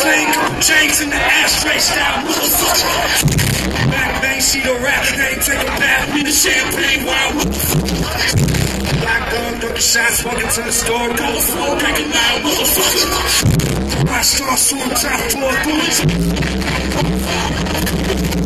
sling, chains in the ashtray style, motherfucker. Back bang, she the rap, they take a bath in the champagne wild. Black dog, ducking shots, walking to the store, call the floor, break it loud, motherfucker. I saw some top floor bullets.